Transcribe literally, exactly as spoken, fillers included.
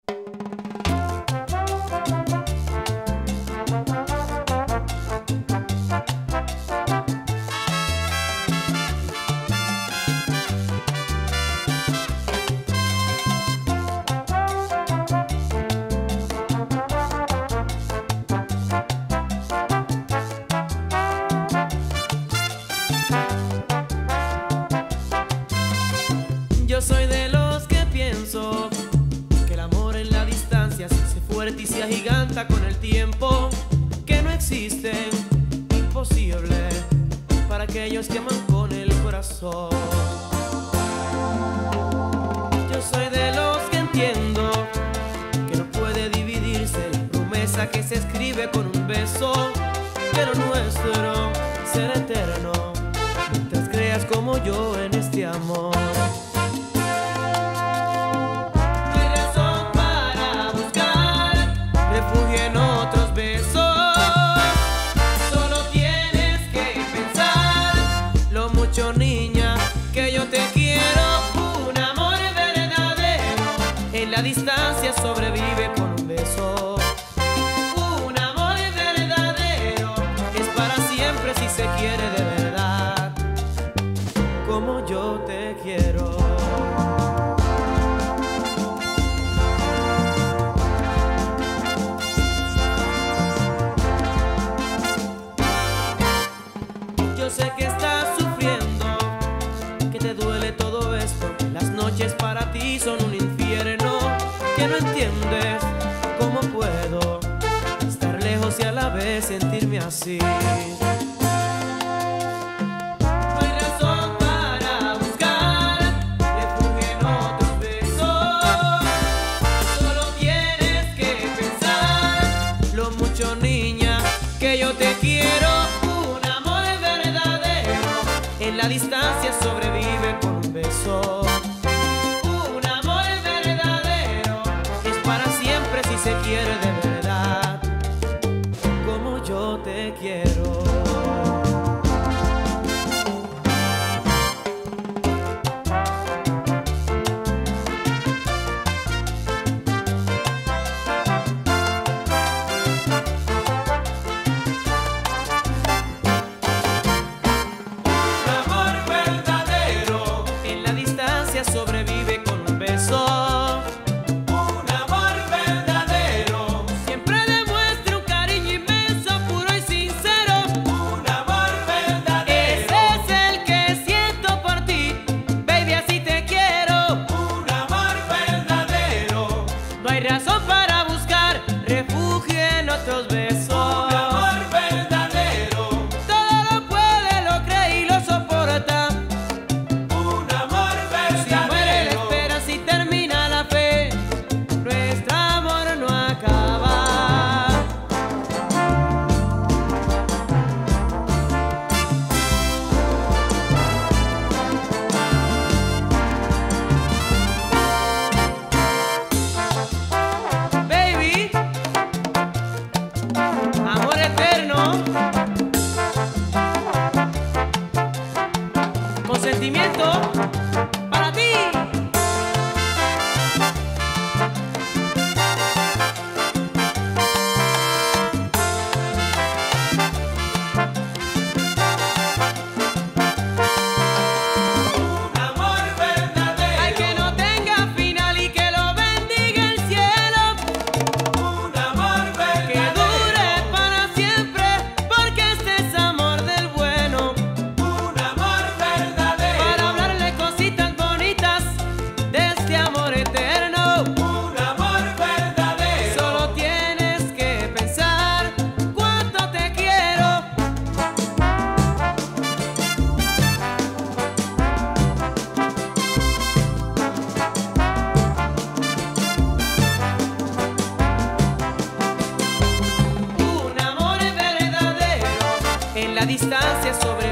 Yo soy de los que pienso que el amor en la distancia se hace fuerte y se agiganta con el tiempo, que no existe imposible para aquellos que aman con el corazón. Yo soy de los que entiendo que no puede dividirse la promesa que se escribe con un beso, pero nuestro será eterno mientras creas como yo en este amor. Niña, que yo te quiero, un amor verdadero en la distancia sobrevive con un beso. Un amor verdadero es para siempre si se quiere de verdad, como yo te quiero. Yo sé que estás sufriendo, que te duele todo esto, las noches para ti son un infierno, que no entiendes cómo puedo estar lejos y a la vez sentirme así. No hay razón para buscar refugio en otros besos, solo tienes que pensar lo mucho, niña, que yo te quiero. En la distancia sobrevive con un beso. Un amor verdadero es para siempre si se quiere de verdad, como yo te quiero. Sobrevive con un beso. Un amor verdadero siempre demuestra un cariño inmenso, puro y sincero. Un amor verdadero, ese es el que siento por ti, baby, así te quiero. Un amor verdadero, no hay razón para buscar refugio en otros besos. Un amor verdadero, todo lo puede, lo cree y lo soporta. Consentimiento para ti. Un amor verdadero, ay, que no tenga final y que lo bendiga el cielo. Un amor verdadero, que dure para siempre, porque este es amor del bueno. Un amor verdadero, para hablarle cositas bonitas de este amor eterno. Un amor verdadero, solo tienes que pensar cuánto te quiero. Un amor verdadero en la distancia sobre